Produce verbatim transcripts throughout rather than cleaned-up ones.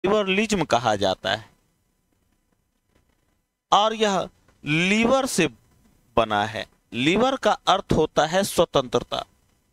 Liberalism कहा जाता है और यह लीवर से बना है। लीवर का अर्थ होता है स्वतंत्रता।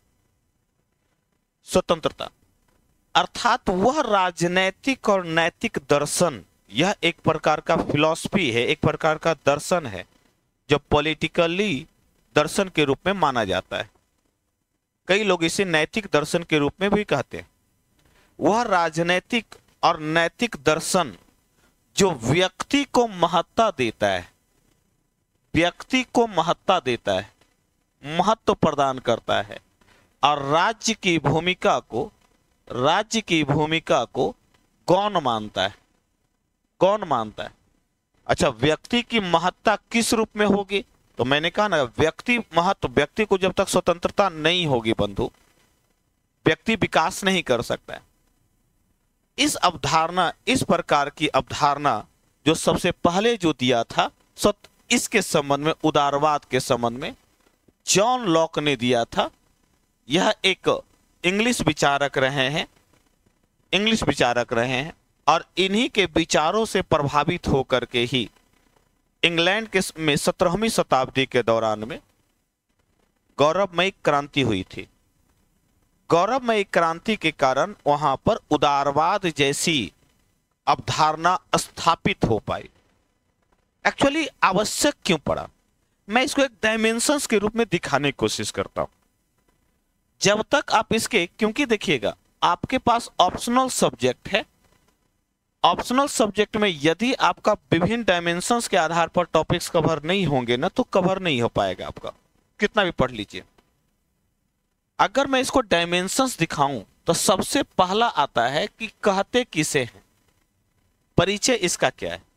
स्वतंत्रता अर्थात वह राजनैतिक और नैतिक दर्शन, यह एक प्रकार का फिलॉसफी है, एक प्रकार का दर्शन है जो पॉलिटिकली दर्शन के रूप में माना जाता है। कई लोग इसे नैतिक दर्शन के रूप में भी कहते हैं। वह राजनैतिक और नैतिक दर्शन जो व्यक्ति को महत्ता देता है, व्यक्ति को महत्ता देता है, महत्व प्रदान करता है और राज्य की भूमिका को राज्य की भूमिका को गौण मानता है, गौण मानता है। अच्छा, व्यक्ति की महत्ता किस रूप में होगी? तो मैंने कहा ना, व्यक्ति महत्व, व्यक्ति को जब तक स्वतंत्रता नहीं होगी बंधु, व्यक्ति विकास नहीं कर सकता है। इस अवधारणा, इस प्रकार की अवधारणा जो सबसे पहले जो दिया था, इसके संबंध में, उदारवाद के संबंध में जॉन लॉक ने दिया था। यह एक इंग्लिश विचारक रहे हैं, इंग्लिश विचारक रहे हैं और इन्हीं के विचारों से प्रभावित होकर के ही इंग्लैंड के में सत्रहवीं शताब्दी के दौरान में गौरवमयी क्रांति हुई थी। गौरवमयी क्रांति के कारण वहां पर उदारवाद जैसी अवधारणा स्थापित हो पाई। एक्चुअली आवश्यक क्यों पड़ा, मैं इसको एक डायमेंशंस के रूप में दिखाने की कोशिश करता हूं। जब तक आप इसके, क्योंकि देखिएगा आपके पास ऑप्शनल सब्जेक्ट है, ऑप्शनल सब्जेक्ट में यदि आपका विभिन्न डायमेंशंस के आधार पर टॉपिक्स कवर नहीं होंगे ना, तो कवर नहीं हो पाएगा आपका, कितना भी पढ़ लीजिए। अगर मैं इसको डायमेंशंस दिखाऊं तो सबसे पहला आता है कि कहते किसे हैं, परिचय इसका क्या है।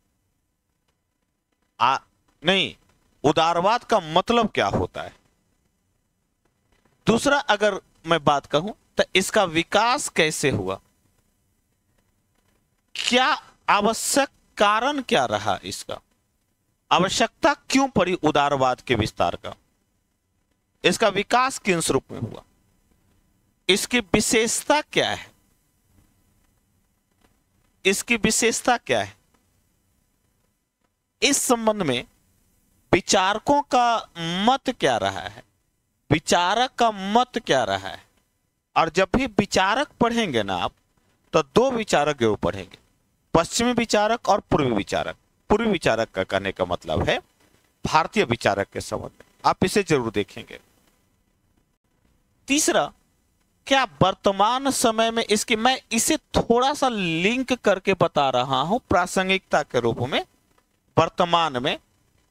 आ, नहीं, उदारवाद का मतलब क्या होता है। दूसरा अगर मैं बात कहूं तो इसका विकास कैसे हुआ, क्या आवश्यक कारण क्या रहा, इसका आवश्यकता क्यों पड़ी उदारवाद के विस्तार का, इसका विकास किस रूप में हुआ, इसकी विशेषता क्या है, इसकी विशेषता क्या है। इस संबंध में विचारकों का मत क्या रहा है, विचारक का मत क्या रहा है। और जब भी विचारक पढ़ेंगे ना आप, तो दो विचारक जरूर पढ़ेंगे, पश्चिमी विचारक और पूर्वी विचारक। पूर्वी विचारक का कहने का मतलब है भारतीय विचारक के संबंध में, आप इसे जरूर देखेंगे। तीसरा, क्या वर्तमान समय में इसकी, मैं इसे थोड़ा सा लिंक करके बता रहा हूं प्रासंगिकता के रूप में, वर्तमान में,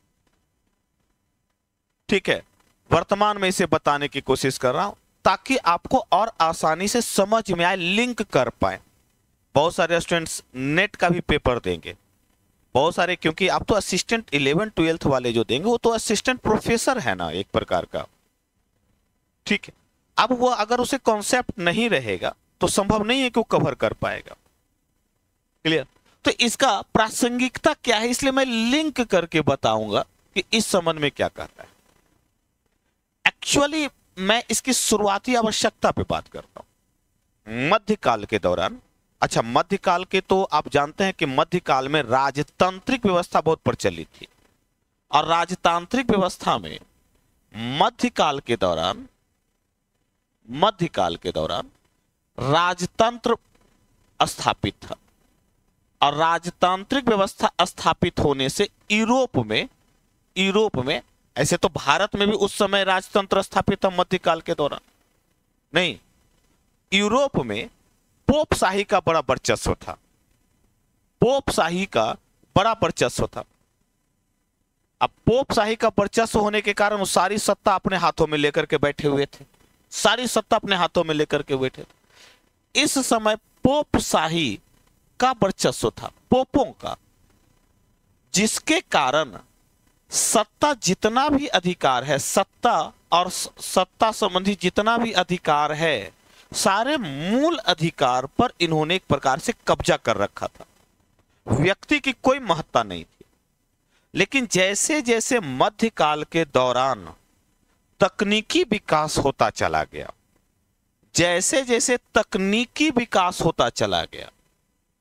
ठीक है, वर्तमान में इसे बताने की कोशिश कर रहा हूं ताकि आपको और आसानी से समझ में आए, लिंक कर पाए। बहुत सारे स्टूडेंट्स नेट का भी पेपर देंगे, बहुत सारे, क्योंकि आप तो असिस्टेंट इलेवन ट्वेल्थ वाले जो देंगे वो तो असिस्टेंट प्रोफेसर है ना, एक प्रकार का, ठीक है। अब वो अगर उसे कॉन्सेप्ट नहीं रहेगा तो संभव नहीं है कि वो कवर कर पाएगा। क्लियर? तो इसका प्रासंगिकता क्या है, इसलिए मैं लिंक करके बताऊंगा कि इस संबंध में क्या कहता है। एक्चुअली मैं इसकी शुरुआती आवश्यकता पे बात करता हूं। मध्यकाल के दौरान, अच्छा मध्यकाल के तो आप जानते हैं कि मध्यकाल में राजतांत्रिक व्यवस्था बहुत प्रचलित थी और राजतांत्रिक व्यवस्था में मध्यकाल के दौरान मध्यकाल के दौरान राजतंत्र स्थापित था और राजतांत्रिक व्यवस्था स्थापित होने से यूरोप में यूरोप में ऐसे तो भारत में भी उस समय राजतंत्र स्थापित था मध्यकाल के दौरान, नहीं, यूरोप में पोप शाही का बड़ा वर्चस्व था, पोप शाही का बड़ा वर्चस्व था। अब पोप शाही का वर्चस्व होने के कारण वो सारी सत्ता अपने हाथों में लेकर के बैठे हुए थे, सारी सत्ता अपने हाथों में लेकर के बैठे थे। इस समय पोप शाही का वर्चस्व था, पोपों का, जिसके कारण सत्ता जितना भी अधिकार है, सत्ता और सत्ता संबंधी जितना भी अधिकार है, सारे मूल अधिकार पर इन्होंने एक प्रकार से कब्जा कर रखा था। व्यक्ति की कोई महत्ता नहीं थी। लेकिन जैसे जैसे मध्यकाल के दौरान तकनीकी विकास होता चला गया, जैसे जैसे तकनीकी विकास होता चला गया,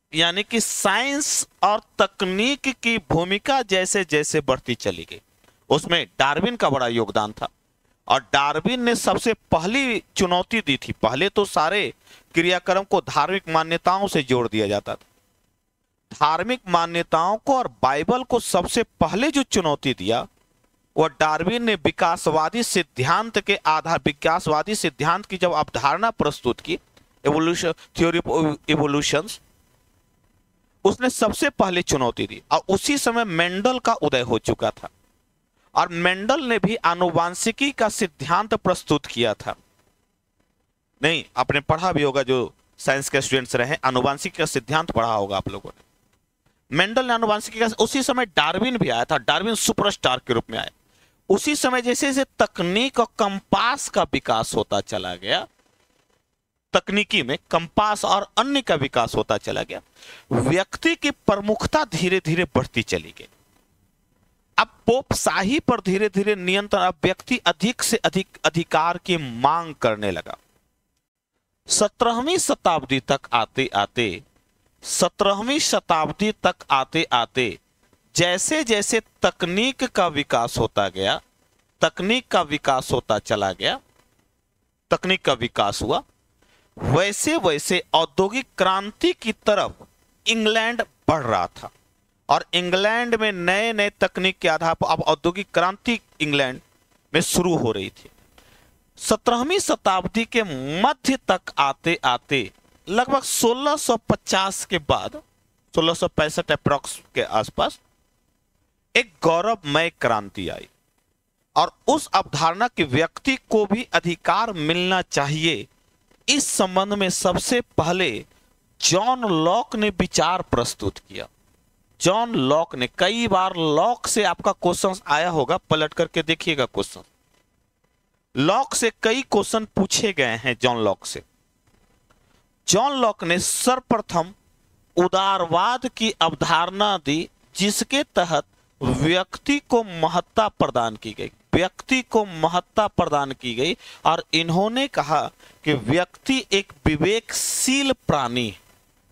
यानी कि साइंस और तकनीक की भूमिका जैसे जैसे बढ़ती चली गई, उसमें डार्विन का बड़ा योगदान था। और डार्विन ने सबसे पहली चुनौती दी थी। पहले तो सारे क्रियाक्रम को धार्मिक मान्यताओं से जोड़ दिया जाता था। धार्मिक मान्यताओं को और बाइबल को सबसे पहले जो चुनौती दिया वह डार्विन ने विकासवादी सिद्धांत के आधार विकासवादी सिद्धांत की जब अवधारणा प्रस्तुत की, एवोल्यूशन थ्योरी ऑफ इवोल्यूशन, उसने सबसे पहले चुनौती दी। और उसी समय मेंडल का उदय हो चुका था और मेंडल ने भी आनुवांशिकी का सिद्धांत प्रस्तुत किया था। नहीं, आपने पढ़ा भी होगा, जो साइंस के स्टूडेंट्स रहे, आनुवांशिकी का सिद्धांत पढ़ा होगा आप लोगों ने। मेंडल ने आनुवांशिकी का, उसी समय डार्विन भी आया था। डार्विन सुपरस्टार के रूप में आया। उसी समय जैसे जैसे तकनीक और कंपास का विकास होता चला गया, तकनीकी में कंपास और अन्य का विकास होता चला गया, व्यक्ति की प्रमुखता धीरे धीरे बढ़ती चली गई। अब पोप शाही पर धीरे धीरे नियंत्रण, अब व्यक्ति अधिक से अधिक अधिकार की मांग करने लगा। सत्रहवीं शताब्दी तक आते आते सत्रहवीं शताब्दी तक आते आते जैसे जैसे तकनीक का विकास होता गया, तकनीक का विकास होता चला गया, तकनीक का विकास हुआ, वैसे वैसे औद्योगिक क्रांति की तरफ इंग्लैंड बढ़ रहा था। और इंग्लैंड में नए नए तकनीक के आधार पर अब औद्योगिक क्रांति इंग्लैंड में शुरू हो रही थी। सत्रहवीं शताब्दी के मध्य तक आते आते लगभग सोलह सौ पचास के बाद, सोलह सौ पैंसठ अप्रॉक्स के आसपास, एक गौरवमय क्रांति आई। और उस अवधारणा के व्यक्ति को भी अधिकार मिलना चाहिए, इस संबंध में सबसे पहले जॉन लॉक ने विचार प्रस्तुत किया। जॉन लॉक ने, कई बार लॉक से आपका क्वेश्चन आया होगा, पलट करके देखिएगा क्वेश्चन। लॉक से कई क्वेश्चन पूछे गए हैं जॉन लॉक से। जॉन लॉक ने सर्वप्रथम उदारवाद की अवधारणा दी, जिसके तहत व्यक्ति को महत्ता प्रदान की गई, व्यक्ति को महत्ता प्रदान की गई। और इन्होंने कहा कि व्यक्ति एक विवेकशील प्राणी है,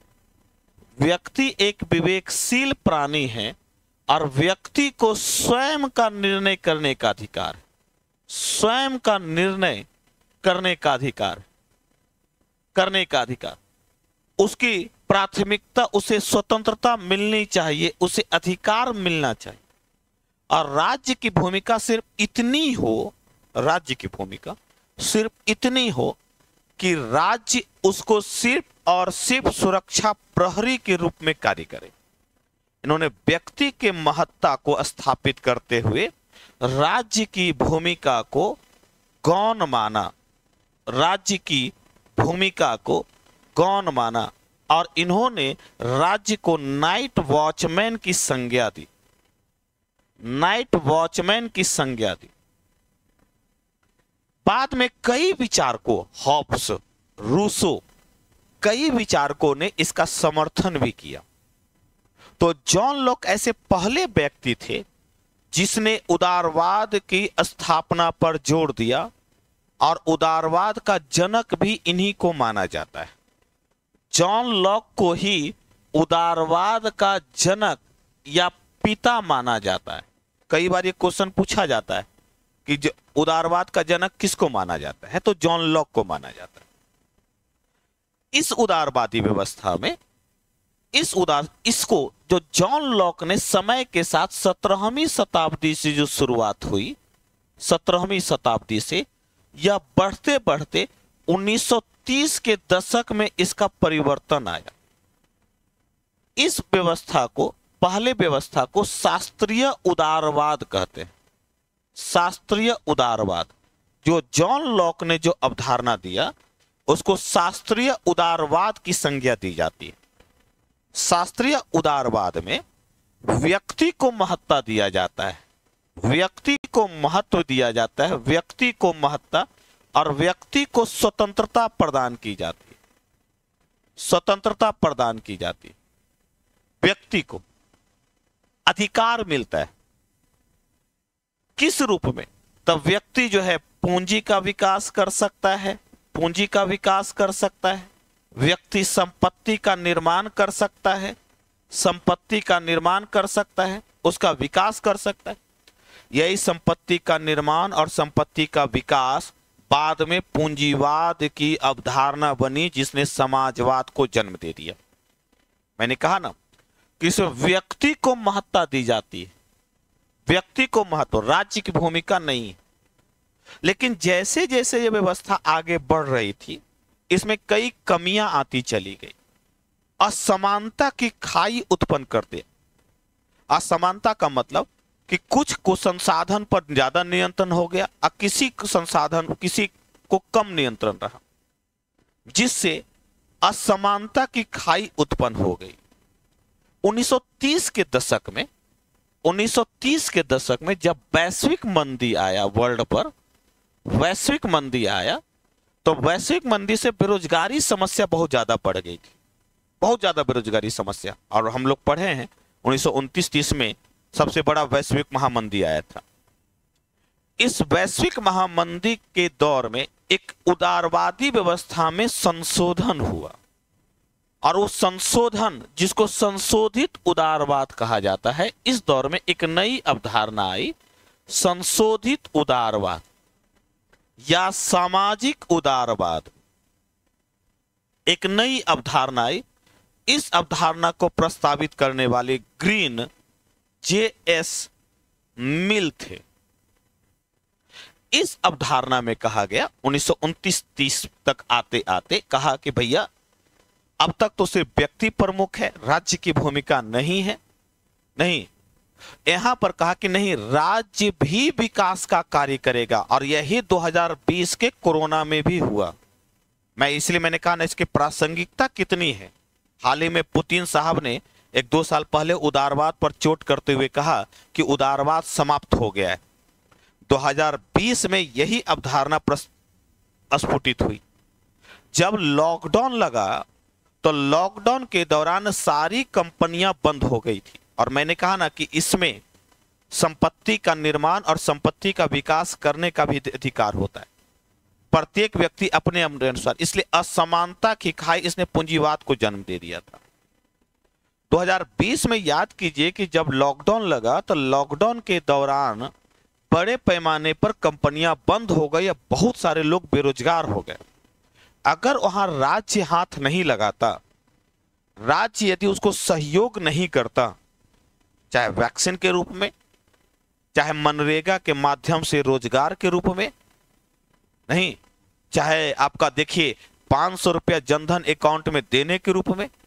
व्यक्ति एक विवेकशील प्राणी है और व्यक्ति को स्वयं का निर्णय करने का अधिकार है, स्वयं का निर्णय करने का अधिकार करने का अधिकार उसकी प्राथमिकता, उसे स्वतंत्रता मिलनी चाहिए, उसे अधिकार मिलना चाहिए। और राज्य की भूमिका सिर्फ इतनी हो, राज्य की भूमिका सिर्फ इतनी हो कि राज्य उसको सिर्फ और सिर्फ सुरक्षा प्रहरी के रूप में कार्य करे। इन्होंने व्यक्ति के महत्ता को स्थापित करते हुए राज्य की भूमिका को गौण माना, राज्य की भूमिका को गौण माना। और इन्होंने राज्य को नाइट वॉचमैन की संज्ञा दी, नाइट वॉचमैन की संज्ञा दी। बाद में कई विचारकों, हॉब्स, रूसो, कई विचारकों ने इसका समर्थन भी किया। तो जॉन लॉक ऐसे पहले व्यक्ति थे जिसने उदारवाद की स्थापना पर जोर दिया, और उदारवाद का जनक भी इन्हीं को माना जाता है। जॉन लॉक को ही उदारवाद का जनक या पिता माना जाता है। कई बार ये क्वेश्चन पूछा जाता है कि उदारवाद का जनक किसको माना जाता है, तो जॉन लॉक को माना जाता है। इस उदारवादी व्यवस्था में, इस उदार इसको जो जॉन लॉक ने समय के साथ सत्रहवीं शताब्दी से जो शुरुआत हुई, सत्रहवीं शताब्दी से यह बढ़ते बढ़ते उन्नीस सौ तीस के दशक में इसका परिवर्तन आया। इस व्यवस्था को, पहले व्यवस्था को शास्त्रीय उदारवाद कहते हैं। शास्त्रीय उदारवाद, जो जॉन लॉक ने जो अवधारणा दिया, उसको शास्त्रीय उदारवाद की संज्ञा दी जाती है। शास्त्रीय उदारवाद में व्यक्ति को महत्ता दिया जाता है, व्यक्ति को महत्व दिया जाता है, व्यक्ति को महत्ता और व्यक्ति को स्वतंत्रता प्रदान की जाती है, स्वतंत्रता प्रदान की जाती है, व्यक्ति को अधिकार मिलता है। किस रूप में? तब व्यक्ति जो है पूंजी का विकास कर सकता है, पूंजी का विकास कर सकता है, व्यक्ति संपत्ति का निर्माण कर सकता है, संपत्ति का निर्माण कर सकता है, उसका विकास कर सकता है। यही संपत्ति का निर्माण और संपत्ति का विकास बाद में पूंजीवाद की अवधारणा बनी, जिसने समाजवाद को जन्म दे दिया। मैंने कहा ना कि इसमें व्यक्ति को महत्ता दी जाती है, व्यक्ति को महत्व, राज्य की भूमिका नहीं है। लेकिन जैसे जैसे ये व्यवस्था आगे बढ़ रही थी, इसमें कई कमियां आती चली गई, असमानता की खाई उत्पन्न कर दे। असमानता का मतलब कि कुछ को संसाधन पर ज्यादा नियंत्रण हो गया और किसी को संसाधन किसी को कम नियंत्रण रहा, जिससे असमानता की खाई उत्पन्न हो गई। उन्नीस सौ तीस के दशक में उन्नीस सौ तीस के दशक में जब वैश्विक मंदी आया, वर्ल्ड पर वैश्विक मंदी आया, तो वैश्विक मंदी से बेरोजगारी समस्या बहुत ज्यादा बढ़ गई थी, बहुत ज्यादा बेरोजगारी समस्या। और हम लोग पढ़े हैं उन्नीस सौ उनतीस तीस में सबसे बड़ा वैश्विक महामंदी आया था। इस वैश्विक महामंदी के दौर में एक उदारवादी व्यवस्था में संशोधन हुआ, और वो संशोधन, जिसको संशोधित उदारवाद कहा जाता है, इस दौर में एक नई अवधारणा आई, संशोधित उदारवाद या सामाजिक उदारवाद। एक नई अवधारणा आई। इस अवधारणा को प्रस्तावित करने वाले ग्रीन जे एस मिल थे। इस अवधारणा में कहा गया, उन्नीस सौ उनतीस तीस तक आते आते कहा कि भैया अब तक तो सिर्फ व्यक्ति प्रमुख है, राज्य की भूमिका नहीं है। नहीं, यहां पर कहा कि नहीं, राज्य भी विकास का कार्य करेगा, और यही दो हज़ार बीस के कोरोना में भी हुआ। मैं इसलिए मैंने कहा ना, इसकी प्रासंगिकता कितनी है। हाल ही में पुतिन साहब ने एक दो साल पहले उदारवाद पर चोट करते हुए कहा कि उदारवाद समाप्त हो गया है। दो हज़ार बीस में यही अवधारणा स्फुटित हुई। जब लॉकडाउन लगा तो लॉकडाउन के दौरान सारी कंपनियां बंद हो गई थी, और मैंने कहा ना कि इसमें संपत्ति का निर्माण और संपत्ति का विकास करने का भी अधिकार होता है, प्रत्येक व्यक्ति अपने अनुसार। इसलिए असमानता की खाई इसने पूंजीवाद को जन्म दे दिया था। दो हज़ार बीस में याद कीजिए कि जब लॉकडाउन लगा तो लॉकडाउन के दौरान बड़े पैमाने पर कंपनियां बंद हो गई, बहुत सारे लोग बेरोजगार हो गए। अगर वहां राज्य हाथ नहीं लगाता, राज्य यदि उसको सहयोग नहीं करता, चाहे वैक्सीन के रूप में, चाहे मनरेगा के माध्यम से रोजगार के रूप में, नहीं, चाहे आपका देखिए पांच सौ रुपया जनधन अकाउंट में देने के रूप में,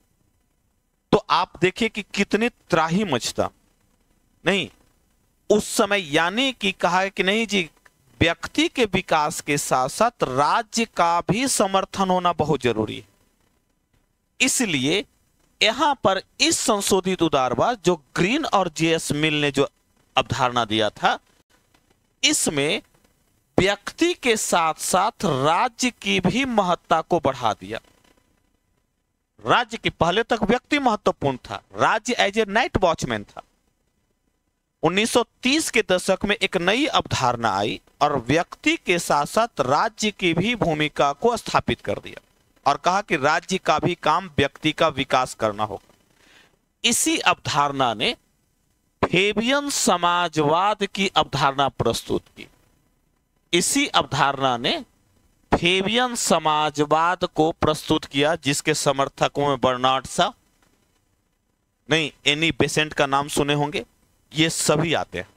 तो आप देखिए कि कितनी त्राही मचता। नहीं, उस समय यानी कि कहा कि नहीं जी, व्यक्ति के विकास के साथ साथ राज्य का भी समर्थन होना बहुत जरूरी है। इसलिए यहां पर इस संशोधित उदारवाद जो ग्रीन और जे एस मिल ने जो अवधारणा दिया था, इसमें व्यक्ति के साथ साथ राज्य की भी महत्ता को बढ़ा दिया। राज्य की, पहले तक व्यक्ति महत्वपूर्ण था, राज्य एज ए नाइट वॉचमैन था। उन्नीस सौ तीस के दशक में एक नई अवधारणा आई और व्यक्ति के साथ साथ राज्य की भी भूमिका को स्थापित कर दिया, और कहा कि राज्य का भी काम व्यक्ति का विकास करना होगा। इसी अवधारणा ने फेबियन समाजवाद की अवधारणा प्रस्तुत की। इसी अवधारणा ने फेबियन समाजवाद को प्रस्तुत किया, जिसके समर्थकों में बर्नार्ड शॉ, नहीं, एनी बेसेंट का नाम सुने होंगे, ये सभी आते हैं।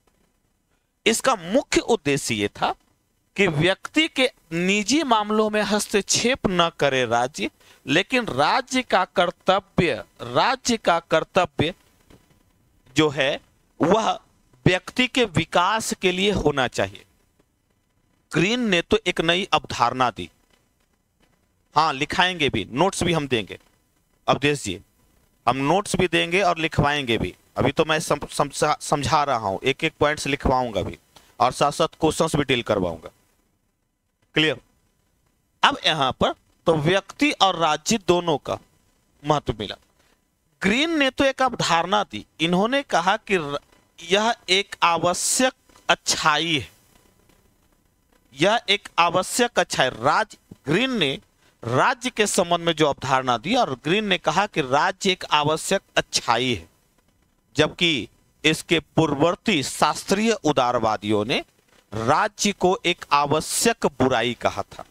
इसका मुख्य उद्देश्य यह था कि व्यक्ति के निजी मामलों में हस्तक्षेप न करे राज्य, लेकिन राज्य का कर्तव्य राज्य का कर्तव्य जो है वह व्यक्ति के विकास के लिए होना चाहिए। ग्रीन ने तो एक नई अवधारणा दी। हाँ, लिखाएंगे भी, नोट्स भी हम देंगे। अवधेश जी, हम नोट्स भी देंगे और लिखवाएंगे भी। अभी तो मैं सम, सम, समझा रहा हूं, एक एक पॉइंट्स लिखवाऊंगा भी, और साथ साथ क्वेश्चंस भी डील करवाऊंगा। क्लियर? अब यहां पर तो व्यक्ति और राज्य दोनों का महत्व मिला। ग्रीन ने तो एक अवधारणा दी। इन्होंने कहा कि यह एक आवश्यक अच्छाई है, यह एक आवश्यक अच्छाई। राज ग्रीन ने राज्य के संबंध में जो अवधारणा दी, और ग्रीन ने कहा कि राज्य एक आवश्यक अच्छाई है, जबकि इसके पूर्ववर्ती शास्त्रीय उदारवादियों ने राज्य को एक आवश्यक बुराई कहा था।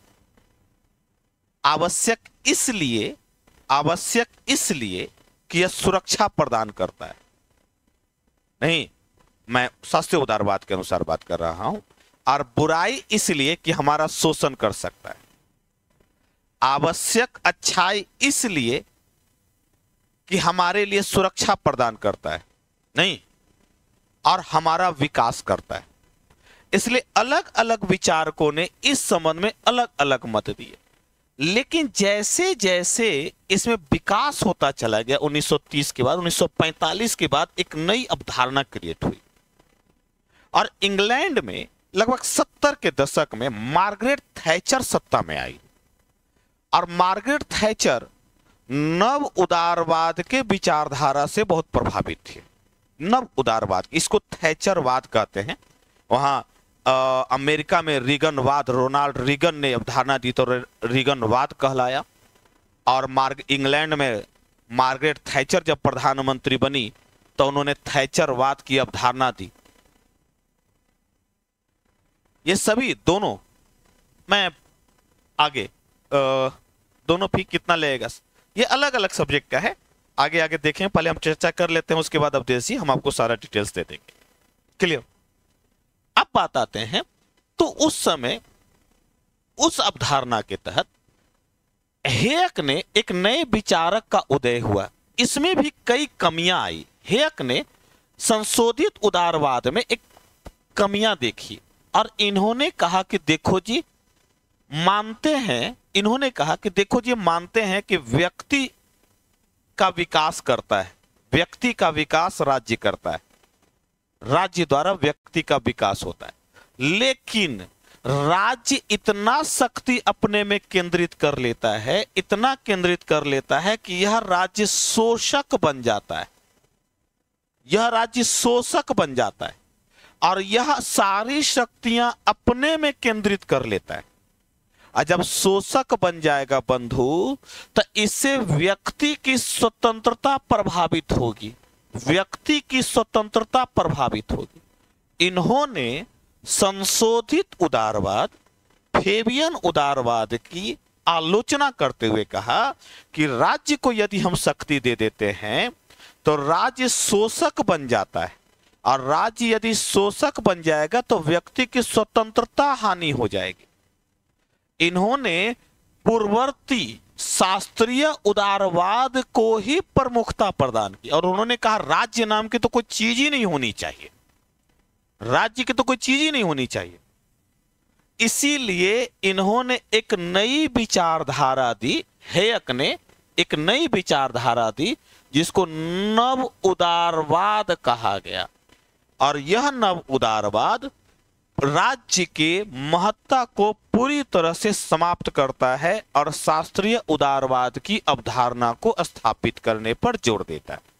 आवश्यक इसलिए आवश्यक इसलिए कि यह सुरक्षा प्रदान करता है। नहीं, मैं शास्त्रीय उदारवाद के अनुसार बात कर रहा हूं। और बुराई इसलिए कि हमारा शोषण कर सकता है। आवश्यक अच्छाई इसलिए कि हमारे लिए सुरक्षा प्रदान करता है, नहीं, और हमारा विकास करता है। इसलिए अलग अलग विचारकों ने इस संबंध में अलग अलग मत दिए। लेकिन जैसे जैसे इसमें विकास होता चला गया, उन्नीस सौ तीस के बाद, उन्नीस सौ पैंतालीस के बाद एक नई अवधारणा क्रिएट हुई। और इंग्लैंड में लगभग सत्तर के दशक में मार्गरेट थैचर सत्ता में आई। और मार्गरेट थैचर नव उदारवाद के विचारधारा से बहुत प्रभावित थे। नव उदारवाद, इसको थैचरवाद कहते हैं। वहां आ, अमेरिका में रीगनवाद, रोनाल्ड रीगन ने अवधारणा दी तो रीगनवाद कहलाया। और मार्ग इंग्लैंड में मार्गरेट थैचर जब प्रधानमंत्री बनी तो उन्होंने थैचरवाद की अवधारणा दी। ये सभी दोनों, मैं आगे आ, दोनों भी कितना लगेगा, ये अलग अलग सब्जेक्ट का है, आगे आगे देखें। पहले हम चर्चा कर लेते हैं, उसके बाद अवधेशी हम आपको सारा डिटेल्स दे देंगे। क्लियर? अब बात आते हैं तो उस समय उस अवधारणा के तहत हेयक ने एक नए विचारक का उदय हुआ। इसमें भी कई कमियां आई। हेयक ने संशोधित उदारवाद में एक कमियां देखी और इन्होंने कहा कि देखो जी, मानते हैं इन्होंने कहा कि देखो जी, मानते हैं कि व्यक्ति का विकास करता है, व्यक्ति का विकास राज्य करता है, राज्य द्वारा व्यक्ति का विकास होता है। लेकिन राज्य इतना शक्ति अपने में केंद्रित कर लेता है, इतना केंद्रित कर लेता है कि यह राज्य शोषक बन जाता है। यह राज्य शोषक बन जाता है और यह सारी शक्तियां अपने में केंद्रित कर लेता है। और जब शोषक बन जाएगा बंधु, तो इससे व्यक्ति की स्वतंत्रता प्रभावित होगी, व्यक्ति की स्वतंत्रता प्रभावित होगी। इन्होंने संशोधित उदारवाद, फेबियन उदारवाद की आलोचना करते हुए कहा कि राज्य को यदि हम शक्ति दे देते हैं तो राज्य शोषक बन जाता है, और राज्य यदि शोषक बन जाएगा तो व्यक्ति की स्वतंत्रता हानि हो जाएगी। इन्होंने पूर्ववर्ती शास्त्रीय उदारवाद को ही प्रमुखता प्रदान की और उन्होंने कहा राज्य नाम की तो कोई चीज ही नहीं होनी चाहिए, राज्य की तो कोई चीज ही नहीं होनी चाहिए। इसीलिए इन्होंने एक नई विचारधारा दी, हेयक ने एक नई विचारधारा दी जिसको नव उदारवाद कहा गया। और यह नव उदारवाद राज्य के महत्ता को पूरी तरह से समाप्त करता है और शास्त्रीय उदारवाद की अवधारणा को स्थापित करने पर जोर देता है।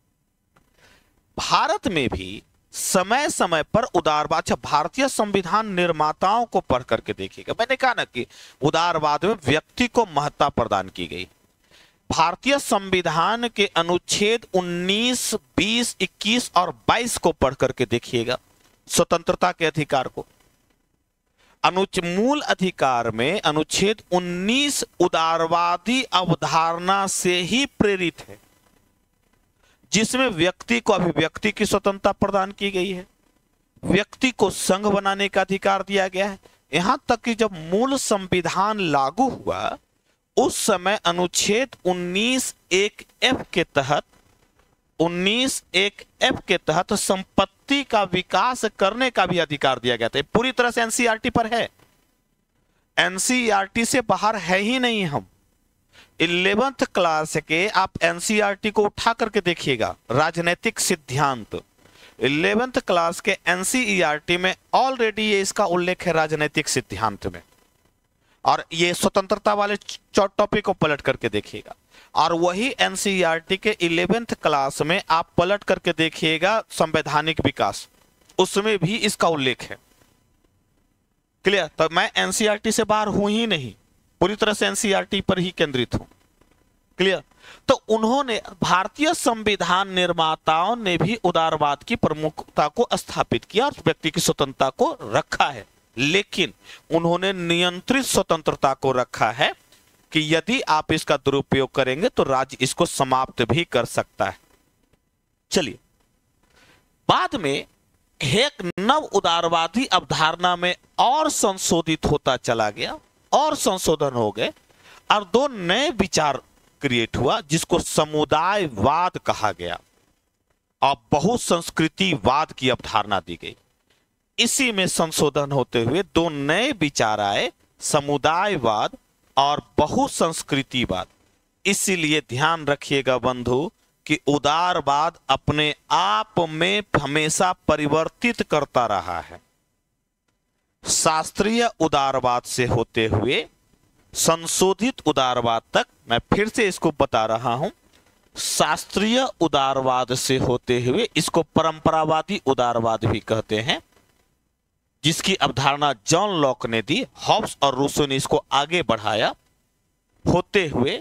भारत में भी समय समय पर उदारवाद, अच्छा भारतीय संविधान निर्माताओं को पढ़ करके देखिएगा। मैंने कहा ना कि उदारवाद में व्यक्ति को महत्ता प्रदान की गई। भारतीय संविधान के अनुच्छेद उन्नीस, बीस, इक्कीस और बाईस को पढ़ करके देखिएगा, स्वतंत्रता के अधिकार को। अनुच्छेद मूल अधिकार में अनुच्छेद उन्नीस उदारवादी अवधारणा से ही प्रेरित है, जिसमें व्यक्ति को अभिव्यक्ति की स्वतंत्रता प्रदान की गई है, व्यक्ति को संघ बनाने का अधिकार दिया गया है। यहां तक कि जब मूल संविधान लागू हुआ उस समय अनुच्छेद उन्नीस एक एफ के तहत उन्नीस एक एफ के तहत संपत्ति का विकास करने का भी अधिकार दिया गया था। पूरी तरह से एनसीईआरटी पर है, एनसीईआरटी से बाहर है ही नहीं। हम इलेवेंथ क्लास के आप एनसीईआरटी को उठा करके देखिएगा, राजनीतिक सिद्धांत इलेवेंथ क्लास के एनसीईआरटी में ऑलरेडी ये इसका उल्लेख है राजनीतिक सिद्धांत में। और ये स्वतंत्रता वाले टॉपिक को पलट करके देखिएगा, और वही एनसीईआरटी के इलेवेंथ क्लास में आप पलट करके देखिएगा संवैधानिक विकास, उसमें भी इसका उल्लेख है। क्लियर? तो मैं एनसीईआरटी से बाहर हूं ही नहीं, पूरी तरह से एनसीईआरटी पर ही केंद्रित हूं। क्लियर? तो उन्होंने, भारतीय संविधान निर्माताओं ने भी उदारवाद की प्रमुखता को स्थापित किया और व्यक्ति की स्वतंत्रता को रखा है, लेकिन उन्होंने नियंत्रित स्वतंत्रता को रखा है कि यदि आप इसका दुरुपयोग करेंगे तो राज्य इसको समाप्त भी कर सकता है। चलिए, बाद में एक नव उदारवादी अवधारणा में और संशोधित होता चला गया और संशोधन हो गए और दो नए विचार क्रिएट हुआ जिसको समुदायवाद कहा गया और बहुसंस्कृतिवाद की अवधारणा दी गई। इसी में संशोधन होते हुए दो नए विचार आए, समुदायवाद और बहुसंस्कृतिवाद। इसीलिए ध्यान रखिएगा बंधु कि उदारवाद अपने आप में हमेशा परिवर्तित करता रहा है। शास्त्रीय उदारवाद से होते हुए संशोधित उदारवाद तक, मैं फिर से इसको बता रहा हूं, शास्त्रीय उदारवाद से होते हुए इसको परंपरावादी उदारवाद भी कहते हैं, जिसकी अवधारणा जॉन लॉक ने दी, हॉब्स और रूसो ने इसको आगे बढ़ाया, होते हुए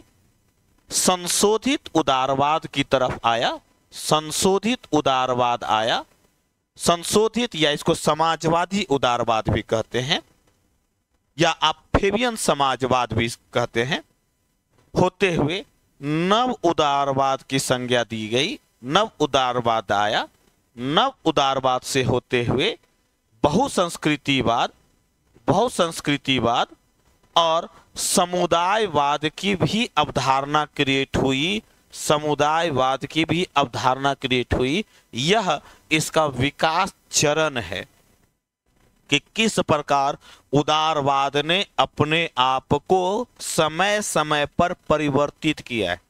संशोधित उदारवाद की तरफ आया। संशोधित उदारवाद आया, संशोधित या इसको समाजवादी उदारवाद भी कहते हैं या आप फेबियन समाजवाद भी कहते हैं। होते हुए नव उदारवाद की संज्ञा दी गई, नव उदारवाद आया। नव उदारवाद से होते हुए बहुसंस्कृतिवाद, बहुसंस्कृतिवाद और समुदायवाद की भी अवधारणा क्रिएट हुई, समुदायवाद की भी अवधारणा क्रिएट हुई। यह इसका विकास चरण है कि किस प्रकार उदारवाद ने अपने आप को समय समय पर परिवर्तित किया है।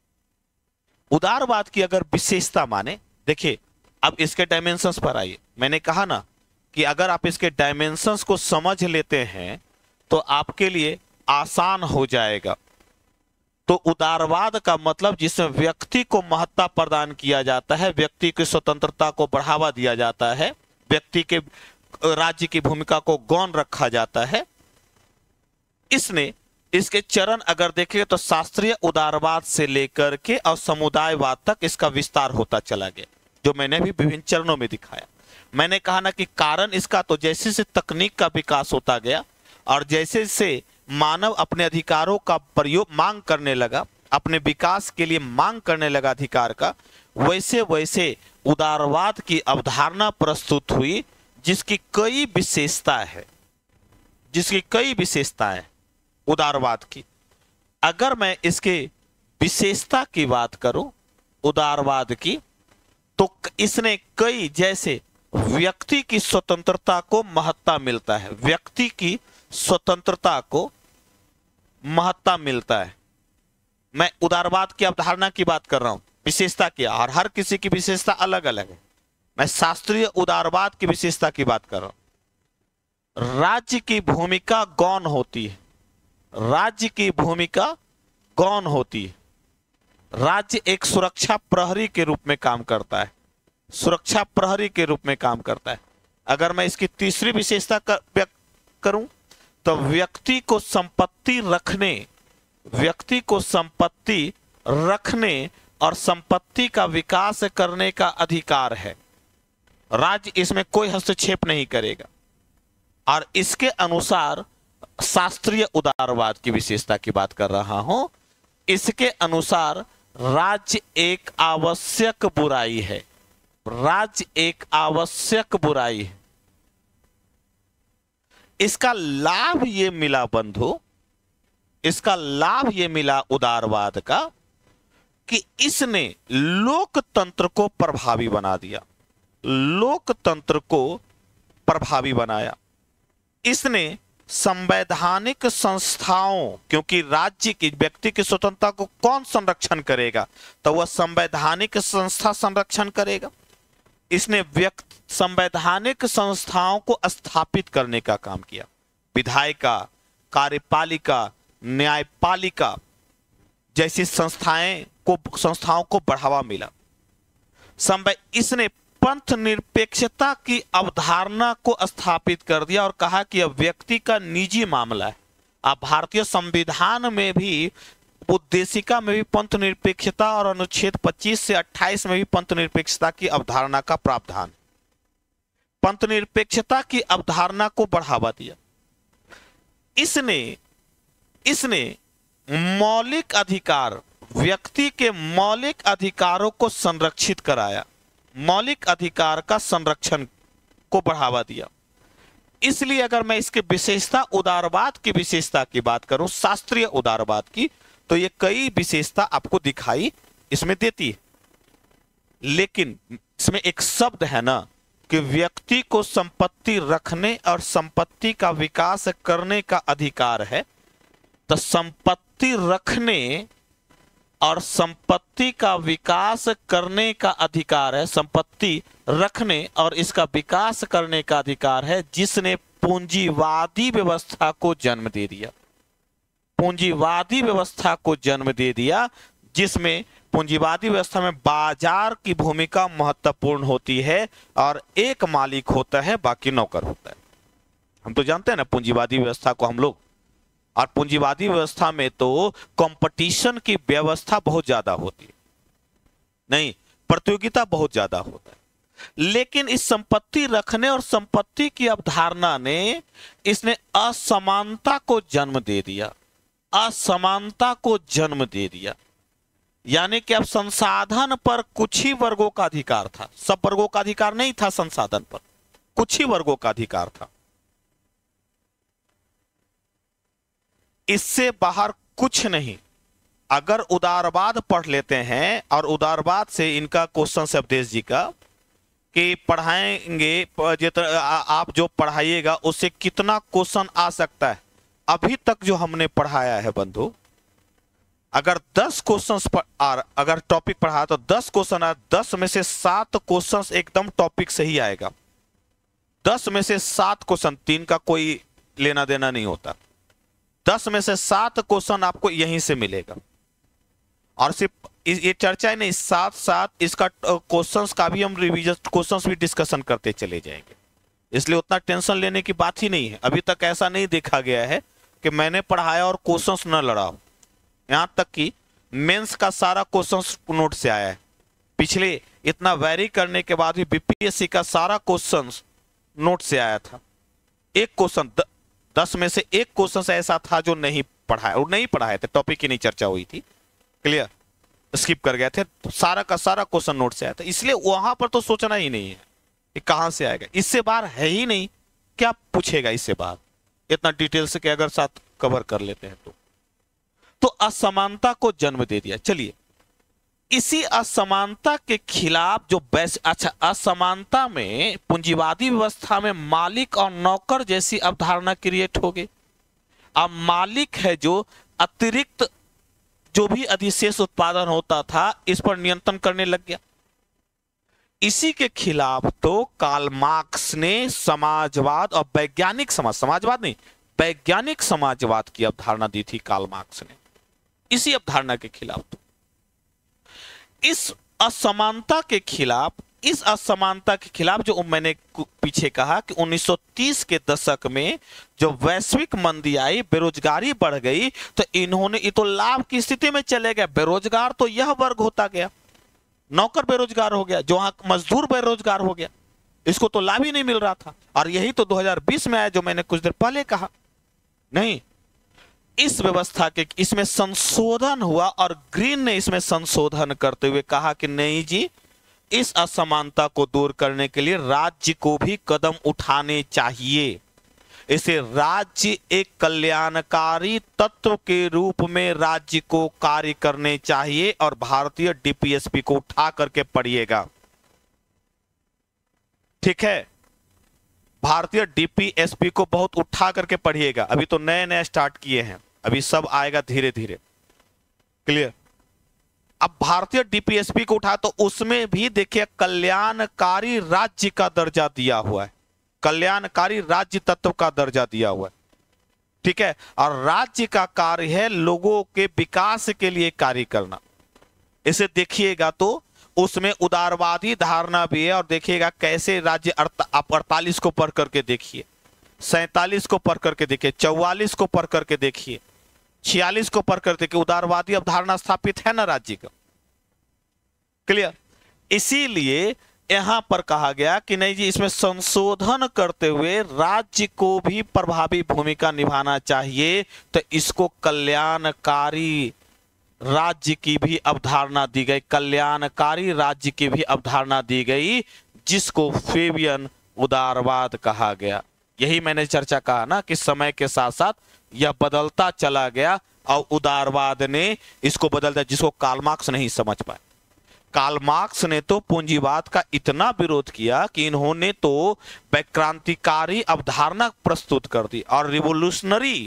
उदारवाद की अगर विशेषता माने, देखिए अब इसके डायमेंशंस पर आइए। मैंने कहा ना कि अगर आप इसके डायमेंशंस को समझ लेते हैं तो आपके लिए आसान हो जाएगा। तो उदारवाद का मतलब जिसमें व्यक्ति को महत्ता प्रदान किया जाता है, व्यक्ति की स्वतंत्रता को बढ़ावा दिया जाता है, व्यक्ति के राज्य की भूमिका को गौण रखा जाता है। इसने इसके चरण अगर देखें तो शास्त्रीय उदारवाद से लेकर के और समुदायवाद तक इसका विस्तार होता चला गया, जो मैंने भी विभिन्न चरणों में दिखाया। मैंने कहा ना कि कारण इसका, तो जैसे जैसे तकनीक का विकास होता गया और जैसे जैसे मानव अपने अधिकारों का प्रयोग मांग करने लगा, अपने विकास के लिए मांग करने लगा अधिकार का, वैसे वैसे उदारवाद की अवधारणा प्रस्तुत हुई जिसकी कई विशेषता है, जिसकी कई विशेषताएं उदारवाद की। अगर मैं इसके विशेषता की बात करूं उदारवाद की, तो इसने कई, जैसे व्यक्ति की स्वतंत्रता को महत्ता मिलता है, व्यक्ति की स्वतंत्रता को महत्ता मिलता है। मैं उदारवाद की अवधारणा की बात कर रहा हूं, विशेषता की, और हर किसी की विशेषता अलग अलग है। मैं शास्त्रीय उदारवाद की विशेषता की बात कर रहा हूं। राज्य की भूमिका गौण होती है, राज्य की भूमिका गौण होती है। राज्य एक सुरक्षा प्रहरी के रूप में काम करता है, सुरक्षा प्रहरी के रूप में काम करता है। अगर मैं इसकी तीसरी विशेषता कर, व्यक्त करूं तो व्यक्ति को संपत्ति रखने, व्यक्ति को संपत्ति रखने और संपत्ति का विकास करने का अधिकार है। राज्य इसमें कोई हस्तक्षेप नहीं करेगा। और इसके अनुसार शास्त्रीय उदारवाद की विशेषता की बात कर रहा हूं। इसके अनुसार राज्य एक आवश्यक बुराई है, राज्य एक आवश्यक बुराई है। इसका लाभ ये मिला बंधु, इसका लाभ ये मिला उदारवाद का कि इसने लोकतंत्र को प्रभावी बना दिया, लोकतंत्र को प्रभावी बनाया। इसने संवैधानिक संस्थाओं, क्योंकि राज्य की, व्यक्ति की स्वतंत्रता को कौन संरक्षण करेगा, तो वह संवैधानिक संस्था संरक्षण करेगा। इसने व्यक्ति संवैधानिक संस्थाओं को स्थापित करने का काम किया। विधायिका, कार्यपालिका, न्यायपालिका जैसी संस्थाएं को संस्थाओं को बढ़ावा मिला। संवै इसने पंथ निरपेक्षता की अवधारणा को स्थापित कर दिया और कहा कि यह व्यक्ति का निजी मामला है, आप भारतीय संविधान में भी उद्देशिका में भी पंथ निरपेक्षता और अनुच्छेद पच्चीस से अट्ठाईस में भी पंथ निरपेक्षता की अवधारणा का प्रावधान। पंथ निरपेक्षता की अवधारणा को बढ़ावा दिया। इसने इसने मौलिक अधिकार, व्यक्ति के मौलिक अधिकारों को संरक्षित कराया, मौलिक अधिकार का संरक्षण को बढ़ावा दिया। इसलिए अगर मैं इसके विशेषता, उदारवाद की विशेषता की बात करूं, शास्त्रीय उदारवाद की, तो ये कई विशेषता आपको दिखाई इसमें देती है। लेकिन इसमें एक शब्द है ना कि व्यक्ति को संपत्ति रखने और संपत्ति का विकास करने का अधिकार है। तो संपत्ति रखने और संपत्ति का विकास करने का अधिकार है, संपत्ति रखने और इसका विकास करने का अधिकार है, जिसने पूंजीवादी व्यवस्था को जन्म दे दिया। पूंजीवादी व्यवस्था को जन्म दे दिया, जिसमें पूंजीवादी व्यवस्था में बाजार की भूमिका महत्वपूर्ण होती है और एक मालिक होता है, बाकी नौकर होता है। हम तो जानते हैं ना पूंजीवादी व्यवस्था को हम लोग, और पूंजीवादी व्यवस्था में तो कंपटीशन की व्यवस्था बहुत ज्यादा होती है, नहीं, प्रतियोगिता बहुत ज्यादा होता है। लेकिन इस संपत्ति रखने और संपत्ति की अवधारणा ने, इसने असमानता को जन्म दे दिया, असमानता को जन्म दे दिया। यानी कि अब संसाधन पर कुछ ही वर्गों का अधिकार था, सब वर्गों का अधिकार नहीं था संसाधन पर, कुछ ही वर्गों का अधिकार था। इससे बाहर कुछ नहीं। अगर उदारवाद पढ़ लेते हैं, और उदारवाद से इनका क्वेश्चन है अवधेश जी का कि पढ़ाएंगे, आप जो पढ़ाइएगा उससे कितना क्वेश्चन आ सकता है। अभी तक जो हमने पढ़ाया है बंधु, अगर दस क्वेश्चंस पर अगर टॉपिक पढ़ा तो दस क्वेश्चन आए, दस में से सात क्वेश्चंस एकदम टॉपिक से ही आएगा। दस में से सात क्वेश्चन, तीन का कोई लेना देना नहीं होता, दस में से सात क्वेश्चन आपको यहीं से मिलेगा। और सिर्फ ये चर्चा ही नहीं, साथ साथ इसका क्वेश्चंस का भी हम रिवीजन क्वेश्चंस भी डिस्कशन करते चले जाएंगे। इसलिए उतना टेंशन लेने की बात ही नहीं है। अभी तक ऐसा नहीं देखा गया है कि मैंने पढ़ाया और क्वेश्चंस न लड़ा हो। यहां तक कि मेंस का सारा क्वेश्चंस नोट से आया है। पिछले इतना वैरी करने के बाद भी बीपीएससी का सारा क्वेश्चंस नोट से आया था। एक क्वेश्चन, दस में से एक क्वेश्चन ऐसा था जो नहीं पढ़ाया, और नहीं पढ़ाए थे, टॉपिक की नहीं चर्चा हुई थी, क्लियर, स्किप कर गए थे। तो सारा का सारा क्वेश्चन नोट से आया था। इसलिए वहां पर तो सोचना ही नहीं है कि कहां से आएगा, इससे बाहर है ही नहीं, क्या पूछेगा इससे बाहर, इतना डिटेल से कि अगर साथ कवर कर लेते हैं तो तो असमानता को जन्म दे दिया। चलिए, इसी असमानता के खिलाफ जो बेस अच्छा, असमानता में पूंजीवादी व्यवस्था में मालिक और नौकर जैसी अवधारणा क्रिएट हो गई। अब मालिक है जो अतिरिक्त जो भी अधिशेष उत्पादन होता था इस पर नियंत्रण करने लग गया। इसी के खिलाफ तो कार्ल मार्क्स ने समाजवाद और वैज्ञानिक समाज समाजवाद नहीं वैज्ञानिक समाजवाद की अवधारणा दी थी कार्ल मार्क्स ने। इसी अवधारणा के खिलाफ तो इस असमानता के खिलाफ इस असमानता के खिलाफ जो मैंने पीछे कहा कि उन्नीस सौ तीस के दशक में जो वैश्विक मंदी आई, बेरोजगारी बढ़ गई, तो इन्होंने ये तो लाभ की स्थिति में चले गए। बेरोजगार तो यह वर्ग होता गया, नौकर बेरोजगार हो गया, जो मजदूर बेरोजगार हो गया, इसको तो लाभ ही नहीं मिल रहा था। और यही तो दो हज़ार बीस में आया जो मैंने कुछ देर पहले कहा। नहीं, इस व्यवस्था के इसमें संशोधन हुआ और ग्रीन ने इसमें संशोधन करते हुए कहा कि नहीं जी, इस असमानता को दूर करने के लिए राज्य को भी कदम उठाने चाहिए। इसे राज्य एक कल्याणकारी तत्व के रूप में राज्य को कार्य करने चाहिए। और भारतीय डीपीएसपी को उठा करके पढ़िएगा, ठीक है, भारतीय डीपीएसपी को बहुत उठा करके पढ़िएगा। अभी तो नए नए स्टार्ट किए हैं, अभी सब आएगा धीरे धीरे, क्लियर। अब भारतीय डीपीएसपी को उठा तो उसमें भी देखिए कल्याणकारी राज्य का दर्जा दिया हुआ है, कल्याणकारी राज्य तत्व का दर्जा दिया हुआ है, ठीक है। और राज्य का कार्य है लोगों के विकास के लिए कार्य करना। इसे देखिएगा तो उसमें उदारवादी धारणा भी है। और देखिएगा कैसे राज्य आप अड़तालीस को पढ़ करके देखिए, सैतालीस को पढ़ करके देखिए, चौवालीस को पढ़ करके देखिए, छियालीस को पढ़ कर देखिए, उदारवादी अवधारणा स्थापित है ना राज्य का। क्लियर। इसीलिए यहां पर कहा गया कि नहीं जी, इसमें संशोधन करते हुए राज्य को भी प्रभावी भूमिका निभाना चाहिए, तो इसको कल्याणकारी राज्य की भी अवधारणा दी गई, कल्याणकारी राज्य की भी अवधारणा दी गई, जिसको फेबियन उदारवाद कहा गया। यही मैंने चर्चा कहा ना कि समय के साथ साथ यह बदलता चला गया और उदारवाद ने इसको बदल दिया, जिसको कार्ल मार्क्स नहीं समझ पाए। कार्ल मार्क्स ने तो पूंजीवाद का इतना विरोध किया कि इन्होंने तो क्रांतिकारी अवधारणा प्रस्तुत कर दी और रिवोल्यूशनरी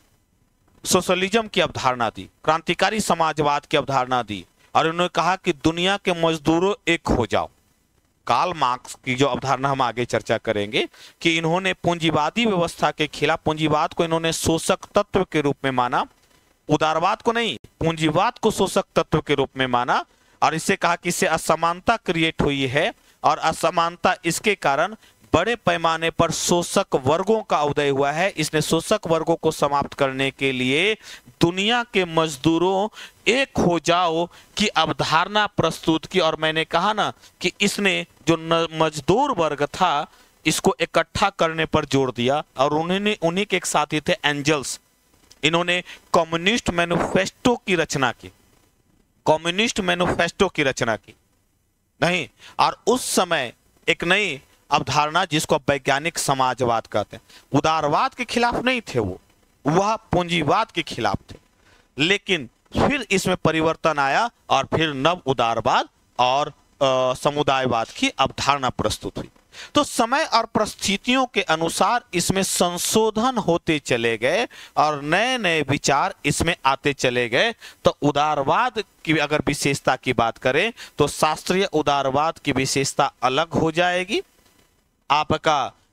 सोशलिज्म की अवधारणा दी, क्रांतिकारी समाजवाद की अवधारणा दी, और उन्होंने कहा कि दुनिया के मजदूरों एक हो जाओ। कार्ल मार्क्स की जो अवधारणा हम आगे चर्चा करेंगे कि इन्होंने पूंजीवादी व्यवस्था के खिलाफ, पूंजीवाद को इन्होंने शोषक तत्व के रूप में माना, उदारवाद को नहीं, पूंजीवाद को शोषक तत्व के रूप में माना, और इससे कहा कि इससे असमानता क्रिएट हुई है, और असमानता इसके कारण बड़े पैमाने पर शोषक वर्गों का उदय हुआ है। इसने शोषक वर्गों को समाप्त करने के लिए दुनिया के मजदूरों एक हो जाओ की अवधारणा प्रस्तुत की, और मैंने कहा ना कि इसने जो मजदूर वर्ग था इसको इकट्ठा करने पर जोर दिया, और उन्होंने, उन्हीं के एक साथी थे एंजल्स, इन्होंने कम्युनिस्ट मैनिफेस्टो की रचना की, कम्युनिस्ट मैनिफेस्टो की रचना की नहीं, और उस समय एक नई अवधारणा जिसको वैज्ञानिक समाजवाद कहते हैं, उदारवाद के खिलाफ नहीं थे वो, वह पूंजीवाद के खिलाफ थे, लेकिन फिर इसमें परिवर्तन आया और फिर नव उदारवाद और समुदायवाद की अवधारणा प्रस्तुत हुई। तो समय और परिस्थितियों के अनुसार इसमें संशोधन होते चले गए और नए नए विचार इसमें आते चले गए। तो उदारवाद की अगर विशेषता की बात करें तो शास्त्रीय उदारवाद की विशेषता अलग हो जाएगी, आपका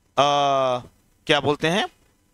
आ, क्या बोलते हैं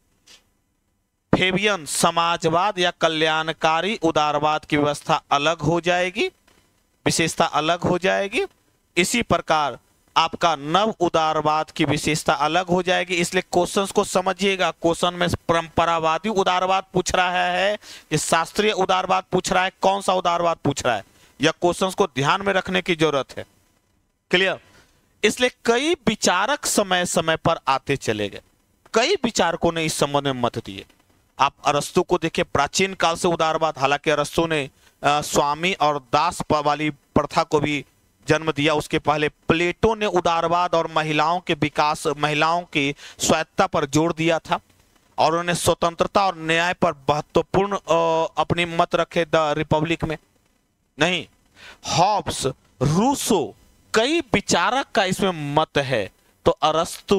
फेबियन समाजवाद या कल्याणकारी उदारवाद की व्यवस्था अलग हो जाएगी, विशेषता अलग हो जाएगी। इसी प्रकार आपका नव उदारवाद की विशेषता अलग हो जाएगी। इसलिए क्वेश्चंस को समझिएगा, क्वेश्चन में परंपरावादी उदारवाद पूछ रहा है कि शास्त्रीय उदारवाद पूछ रहा है, कौन सा उदारवाद पूछ रहा है, या क्वेश्चंस को ध्यान में रखने की जरूरत है। क्लियर। इसलिए कई विचारक समय समय पर आते चले गए, कई विचारकों ने इस संबंध में मत दिए। आप अरस्तु को देखिए, प्राचीन काल से उदारवाद, हालांकि अरस्तु ने आ, स्वामी और दास वाली प्रथा को भी जन्म दिया, उसके पहले प्लेटो ने उदारवाद और महिलाओं के विकास, महिलाओं की स्वायत्तता पर जोर दिया था, और उन्होंने स्वतंत्रता और न्याय पर महत्वपूर्ण अपनी मत रखे द रिपब्लिक में। नहीं, हॉब्स, रूसो, कई विचारक का इसमें मत है। तो अरस्तु,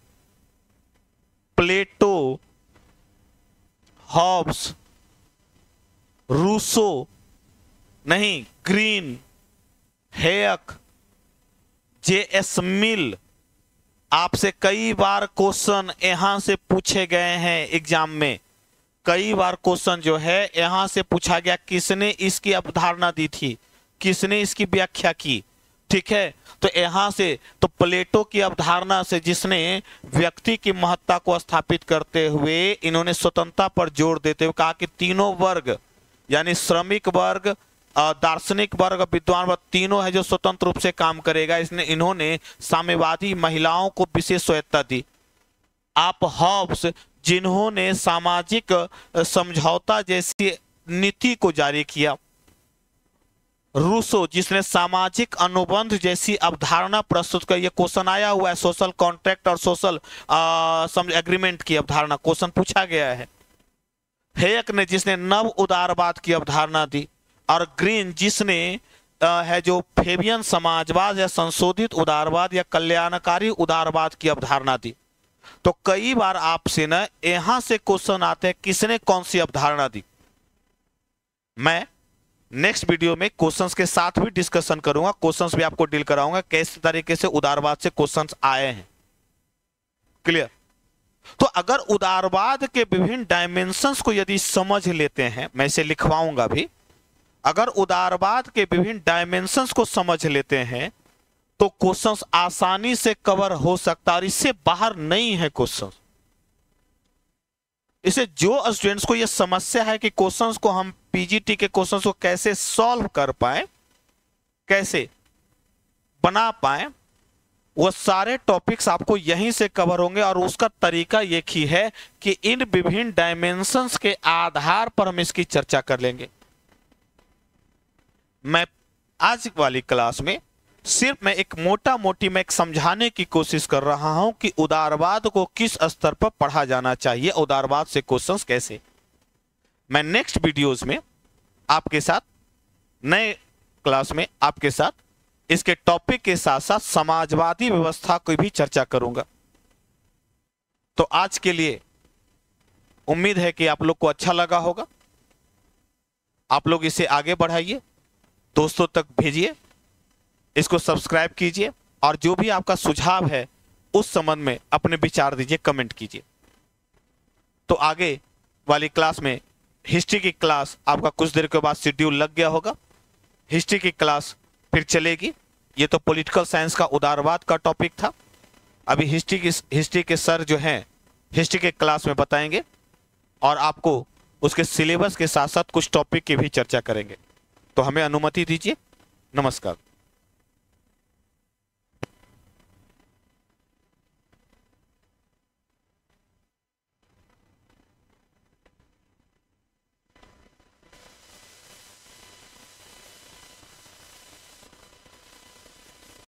प्लेटो, हॉब्स, रूसो, नहीं, Green, Hayek, J S Mill, आपसे कई बार क्वेश्चन यहां से पूछे गए हैं एग्जाम में, कई बार क्वेश्चन जो है यहां से पूछा गया, किसने इसकी अवधारणा दी थी, किसने इसकी व्याख्या की। ठीक है, तो यहां से तो प्लेटो की अवधारणा से, जिसने व्यक्ति की महत्ता को स्थापित करते हुए इन्होंने स्वतंत्रता पर जोर देते हुए कहा कि तीनों वर्ग, यानी श्रमिक वर्ग, दार्शनिक वर्ग, विद्वान वर्ग, तीनों है जो स्वतंत्र रूप से काम करेगा। इसने इन्होंने साम्यवादी महिलाओं को विशेष स्वायत्तता दी। आप हॉब्स, जिन्होंने सामाजिक समझौता जैसी नीति को जारी किया। रूसो, जिसने सामाजिक अनुबंध जैसी अवधारणा प्रस्तुत कर, यह क्वेश्चन आया हुआ है, सोशल कॉन्ट्रैक्ट और सोशल एग्रीमेंट की अवधारणा क्वेश्चन पूछा गया है। हेयक ने, जिसने नव उदारवाद की अवधारणा दी, और ग्रीन, जिसने आ, है जो फेबियन समाजवाद या संशोधित उदारवाद या कल्याणकारी उदारवाद की अवधारणा दी। तो कई बार आपसे ना यहां से क्वेश्चन आते हैं, किसने कौन सी अवधारणा दी। मैं नेक्स्ट वीडियो में क्वेश्चंस के साथ भी डिस्कशन करूंगा, क्वेश्चंस भी आपको डील कराऊंगा किस तरीके से उदारवाद से क्वेश्चंस आए हैं। क्लियर। तो अगर उदारवाद के विभिन्न डायमेंशंस को यदि समझ लेते हैं, मैं इसे लिखवाऊंगा भी, अगर उदारवाद के विभिन्न डायमेंशंस को समझ लेते हैं तो क्वेश्चंस आसानी से कवर हो सकता है, और इससे बाहर नहीं है क्वेश्चंस। इसे जो स्टूडेंट्स को यह समस्या है कि क्वेश्चंस को हम पीजीटी के क्वेश्चंस को कैसे सॉल्व कर पाए, कैसे बना पाए, वो सारे टॉपिक्स आपको यहीं से कवर होंगे। और उसका तरीका एक ही है कि इन विभिन्न डायमेंशंस के आधार पर हम इसकी चर्चा कर लेंगे। मैं आज वाली क्लास में सिर्फ मैं एक मोटा मोटी मैं एक समझाने की कोशिश कर रहा हूं कि उदारवाद को किस स्तर पर पढ़ा जाना चाहिए, उदारवाद से क्वेश्चंस कैसे। मैं नेक्स्ट वीडियोस में आपके साथ, नए क्लास में आपके साथ इसके टॉपिक के साथ साथ समाजवादी व्यवस्था की भी चर्चा करूंगा। तो आज के लिए उम्मीद है कि आप लोग को अच्छा लगा होगा। आप लोग इसे आगे बढ़ाइए, दोस्तों तक भेजिए, इसको सब्सक्राइब कीजिए और जो भी आपका सुझाव है उस संबंध में अपने विचार दीजिए, कमेंट कीजिए। तो आगे वाली क्लास में हिस्ट्री की क्लास आपका कुछ देर के बाद शेड्यूल लग गया होगा, हिस्ट्री की क्लास फिर चलेगी। ये तो पॉलिटिकल साइंस का उदारवाद का टॉपिक था। अभी हिस्ट्री की हिस्ट्री के सर जो हैं हिस्ट्री के क्लास में बताएंगे और आपको उसके सिलेबस के साथ साथ कुछ टॉपिक की भी चर्चा करेंगे। तो हमें अनुमति दीजिए। नमस्कार।